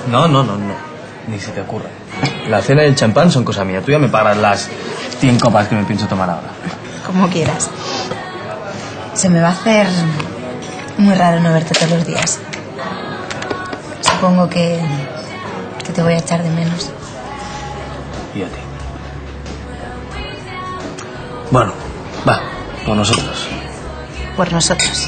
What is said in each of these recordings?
No. Ni se te ocurra. La cena y el champán son cosa mía. Tú ya me pagas las 100 copas que me pienso tomar ahora. Como quieras. Se me va a hacer muy raro no verte todos los días. Supongo que te voy a echar de menos. Y a ti. Bueno, va, por nosotros. Por nosotros.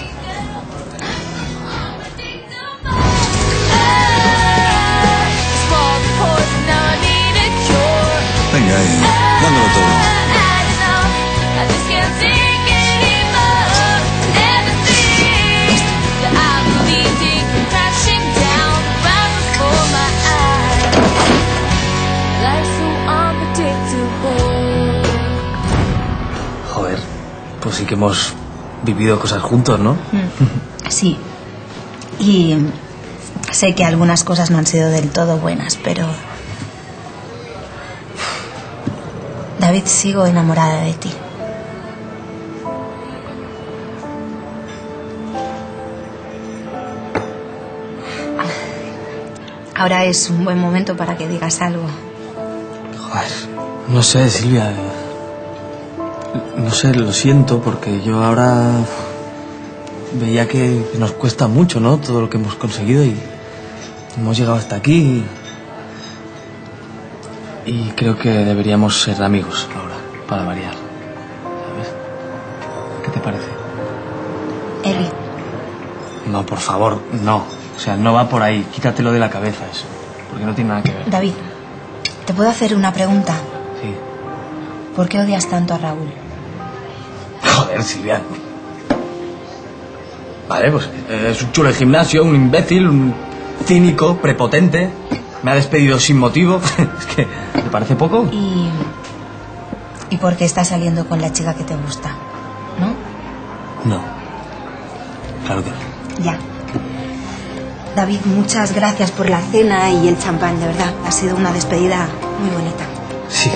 Venga, dándolo todo. Joder, pues sí que hemos vivido cosas juntos, ¿no? Sí. Y sé que algunas cosas no han sido del todo buenas, pero... David, sigo enamorada de ti. Ahora es un buen momento para que digas algo. Joder, no sé, Silvia. No sé, lo siento, porque yo ahora veía que nos cuesta mucho, ¿no? Todo lo que hemos conseguido y hemos llegado hasta aquí y creo que deberíamos ser amigos ahora, para variar, ¿sabes? ¿Qué te parece? Eli. No, por favor, no. O sea, no va por ahí. Quítatelo de la cabeza eso, porque no tiene nada que ver. David, ¿te puedo hacer una pregunta? Sí. ¿Por qué odias tanto a Raúl? Joder, Silvia. Vale, pues es un chulo de gimnasio, un imbécil, un cínico, prepotente. Me ha despedido sin motivo. Es que, ¿te parece poco? ¿Y por qué estás saliendo con la chica que te gusta? ¿No? No. Claro que no. Ya. David, muchas gracias por la cena y el champán, de verdad. Ha sido una despedida muy bonita. Sí.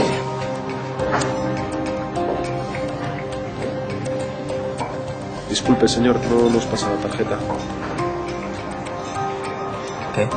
Disculpe, señor, no nos pasa la tarjeta.